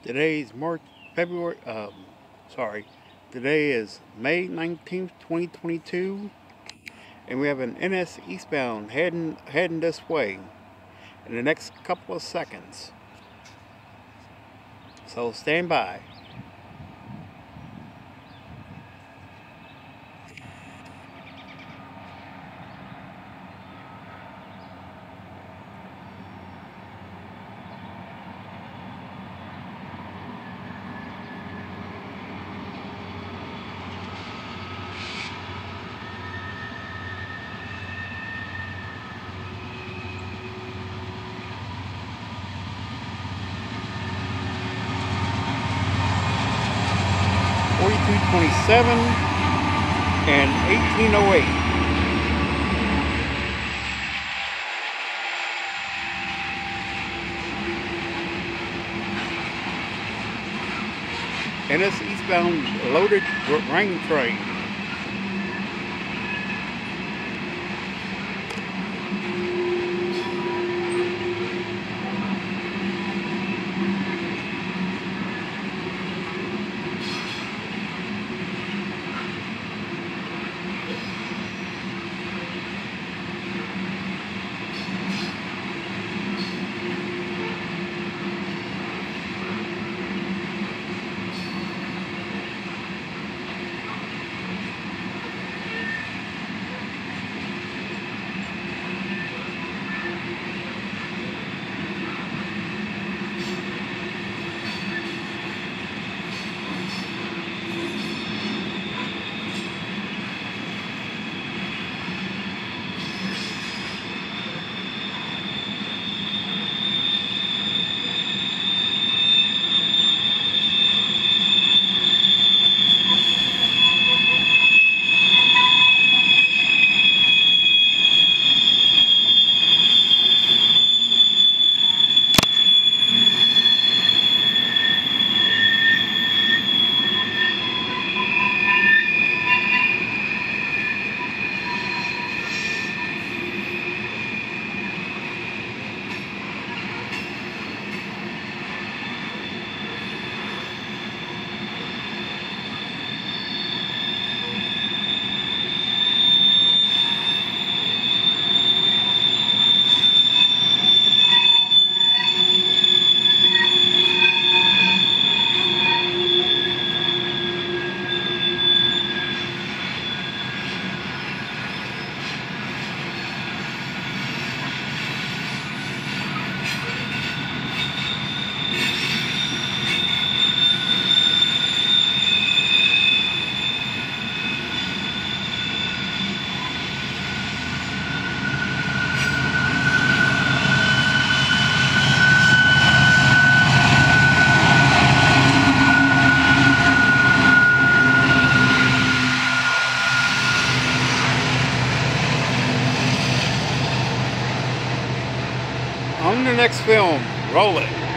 Today is today is May 19th, 2022, and we have an NS Eastbound heading this way in the next couple of seconds. So stand by. .27 and 1808. NS Eastbound loaded grain train. On the next film, roll it.